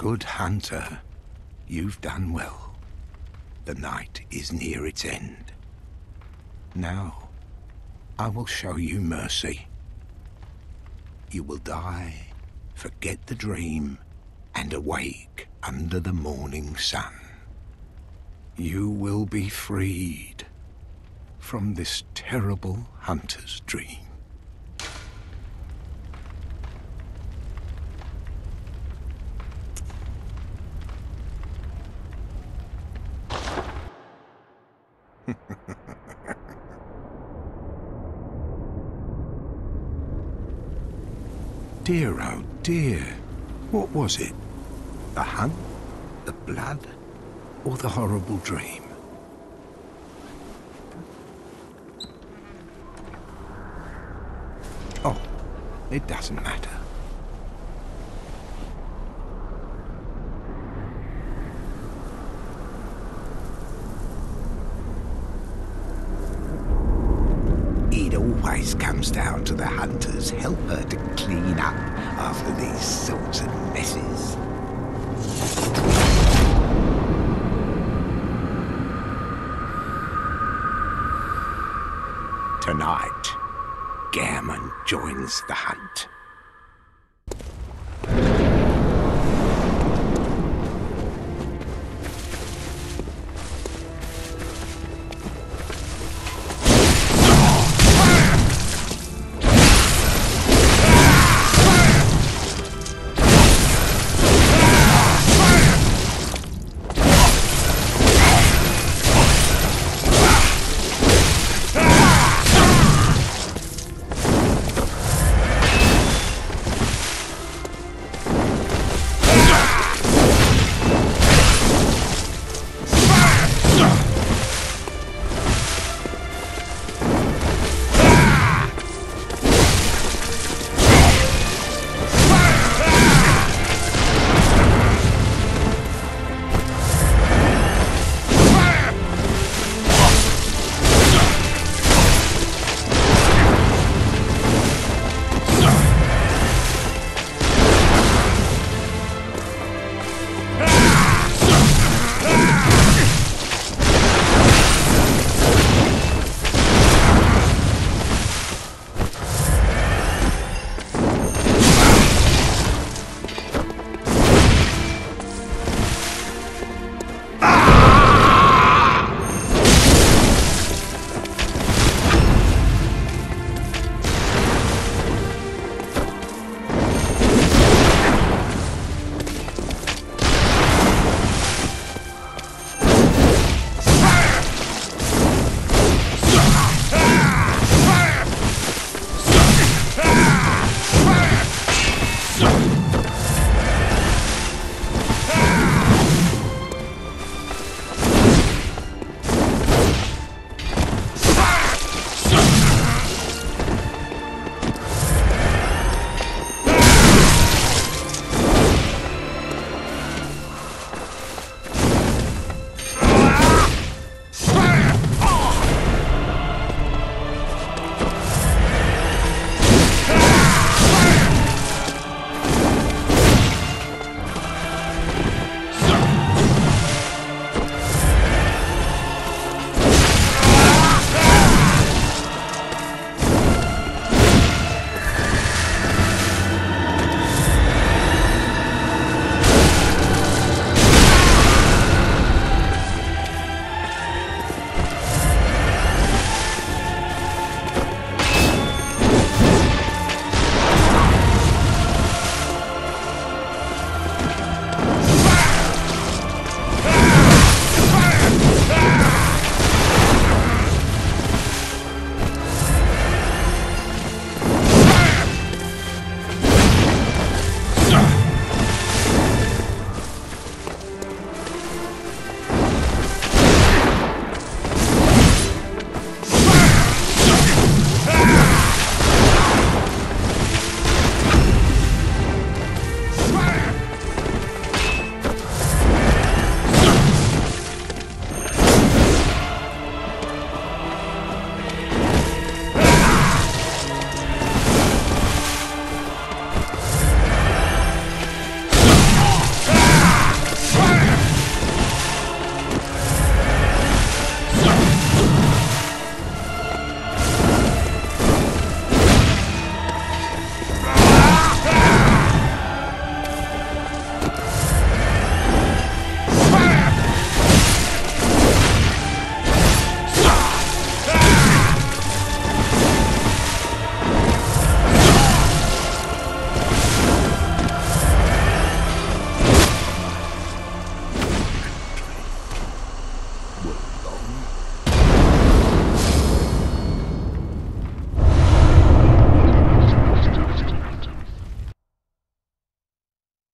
Good hunter, you've done well. The night is near its end. Now, I will show you mercy. You will die, forget the dream, and awake under the morning sun. You will be freed from this terrible hunter's dream. Dear, oh dear, what was it? The hunt, the blood, or the horrible dream? Oh, it doesn't matter. It always comes down to the hunter's helper to clean up after these sorts of messes. Tonight, Gehrman joins the hunt.